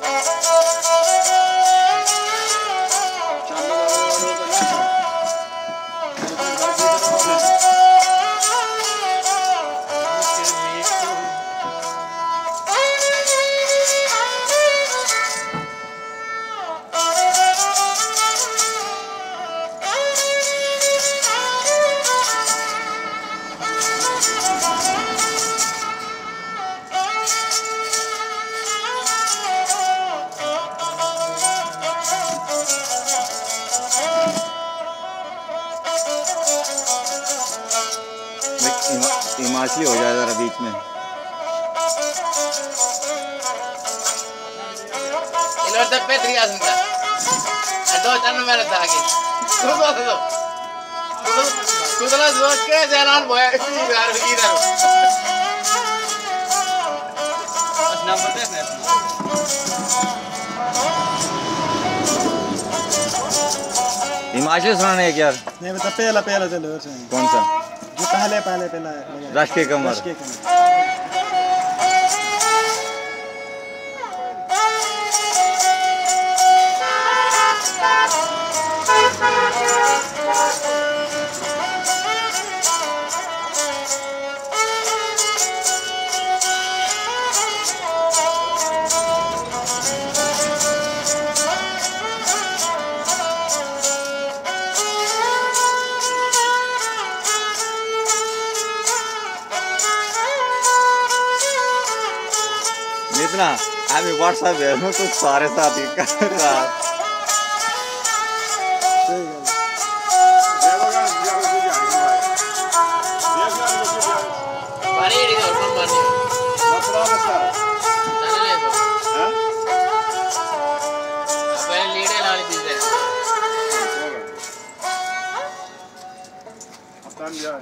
हिमाचली हो जाए जरा बीच में। हिमाचली सुनाने है क्या? नहीं बता, पहला पहला चलो। कौन सा? जो पहले पहले पहला राष्ट्रीय कमर। इतना अभी व्हाट्सएप है तो सारे साथी कर रहा